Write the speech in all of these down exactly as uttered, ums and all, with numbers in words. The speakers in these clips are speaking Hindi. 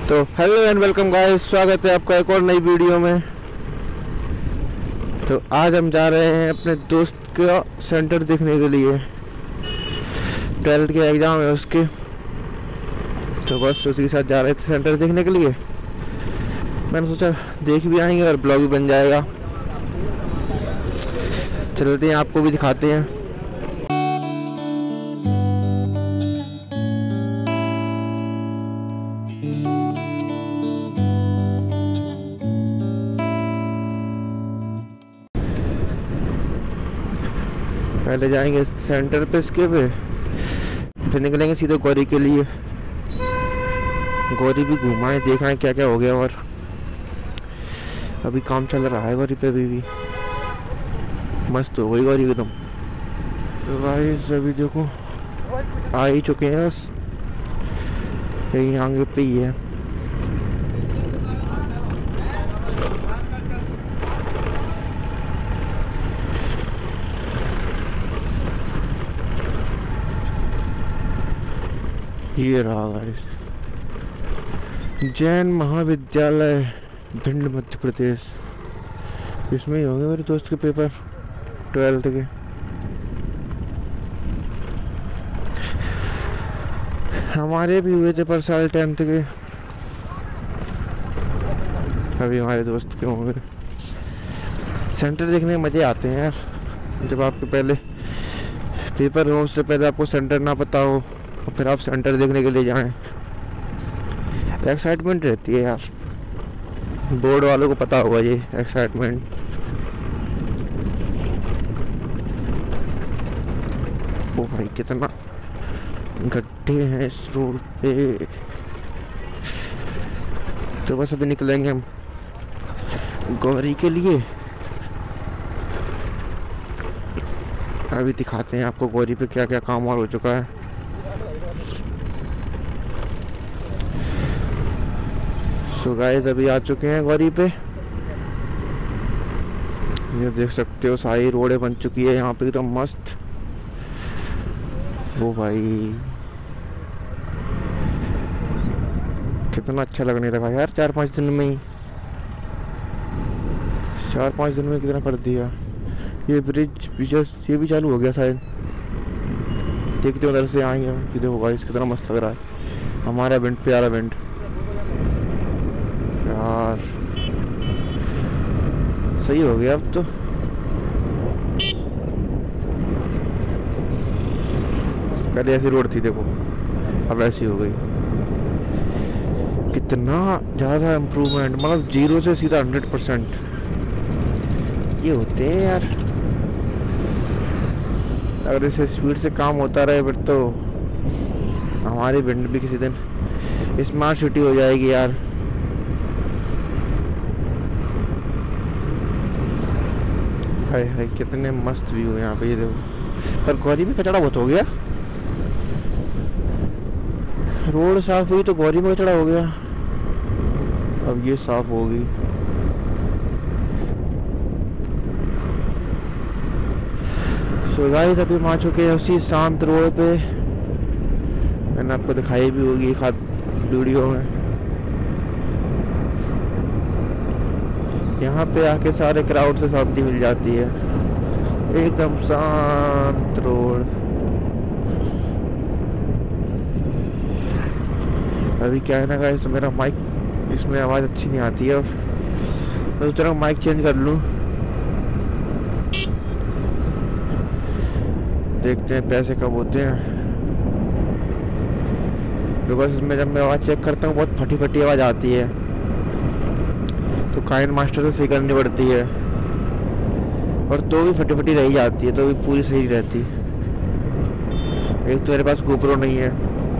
तो हेलो एंड वेलकम गाइस, स्वागत है आपका एक और नई वीडियो में। तो आज हम जा रहे हैं अपने दोस्त का सेंटर देखने के लिए। ट्वेल्थ के एग्ज़ाम है उसके, तो बस उसी के साथ जा रहे थे सेंटर देखने के लिए। मैंने सोचा देख भी आएंगे और ब्लॉग भी बन जाएगा। चलते हैं, आपको भी दिखाते हैं। पहले जाएंगे सेंटर पे, इसके पे फिर निकलेंगे सीधे गौरी के लिए। गौरी भी घुमाएं, देखाएं क्या क्या हो गया। और अभी काम चल रहा है गौरी पे, अभी भी मस्त हो गई गौरी एकदम। तो गाइस अभी देखो आ ही चुके हैं, बस यहीं आगे पे ही है। ये रहा गाइस, जैन महाविद्यालय भिंड मध्य प्रदेश। इसमें ही होंगे मेरे दोस्त के पेपर ट्वेल्थ के। हमारे भी हुए थे पर साल टेंथ के, अभी हमारे दोस्त के होंगे। सेंटर देखने में मज़े आते हैं यार, जब आपके पहले पेपर हो, उससे पहले आपको सेंटर ना पता हो और फिर आप सेंटर देखने के लिए जाएं। एक्साइटमेंट रहती है यार, बोर्ड वालों को पता होगा ये एक्साइटमेंट। ओ भाई कितना गड्ढे हैं इस रोड पे। तो बस अभी निकलेंगे हम गौरी के लिए। अभी दिखाते हैं आपको गौरी पे क्या क्या काम और हो चुका है। तो गाइस अभी आ चुके हैं गौरी पे। ये देख सकते हो सारी रोडें बन चुकी है यहाँ पे एकदम मस्त। वो भाई कितना अच्छा लगने लगा यार, चार पाँच दिन में ही चार पाँच दिन में कितना कर दिया। ये ब्रिज भी जस्ट ये भी चालू हो गया शायद। देखते उधर से आएंगे। ये देखो गाइस कितना मस्त लग रहा है हमारा इवेंट, प्यारा इवेंट यार। सही हो गया अब तो। पहले ऐसी रोड थी देखो, अब ऐसी हो गई। कितना ज़्यादा इम्प्रूवमेंट, मतलब जीरो से सीधा हंड्रेड परसेंट ये होते हैं यार। अगर इसे स्पीड से काम होता रहे फिर तो हमारी भिंड भी किसी दिन स्मार्ट सिटी हो जाएगी यार। हाय हाय कितने मस्त व्यू है यहाँ पे, ये देखो। पर गौरी में कचड़ा बहुत हो गया। रोड साफ हुई तो गौरी में कचड़ा हो गया, अब ये साफ होगी। सो गाइस अभी हम आ चुके हैं उसी शांत रोड पे। मैंने आपको दिखाई भी होगी एक आध वीडियो में। यहाँ पे आके सारे क्राउड से शांति मिल जाती है, एकदम शांत रोड। अभी क्या है ना गाइस, तो मेरा माइक इसमें आवाज़ अच्छी नहीं आती है। अब मैं सोच रहा हूँ माइक चेंज कर लूँ। देखते हैं पैसे कब होते हैं। बिकॉज इसमें जब मैं आवाज़ चेक करता हूँ बहुत फटी फटी आवाज़ आती है, तो काइन मास्टर से सही करनी पड़ती है। और तो भी फटी फटी रही जाती है, तो भी पूरी सही रहती। एक तो मेरे पास गोप्रो नहीं है,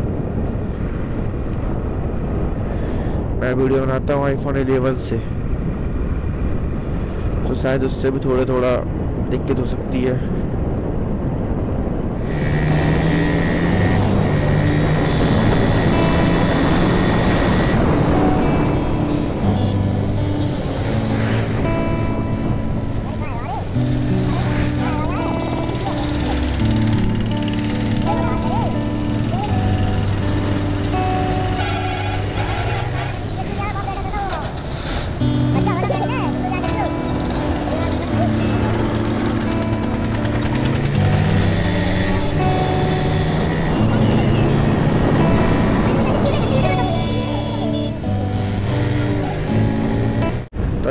मैं वीडियो बनाता हूँ आईफोन इलेवन से, तो शायद उससे भी थोड़ा थोड़ा दिक्कत हो सकती है।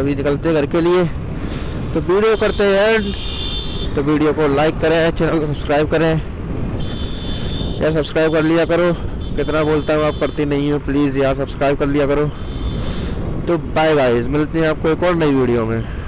अभी निकलते हैं घर के लिए। तो वीडियो करते हैं एंड। तो वीडियो को लाइक करें, चैनल को सब्सक्राइब करें यार, सब्सक्राइब कर लिया करो। कितना बोलता हूँ आप करती नहीं हो, प्लीज़ यार सब्सक्राइब कर लिया करो। तो बाय गाइस, मिलते हैं आपको एक और नई वीडियो में।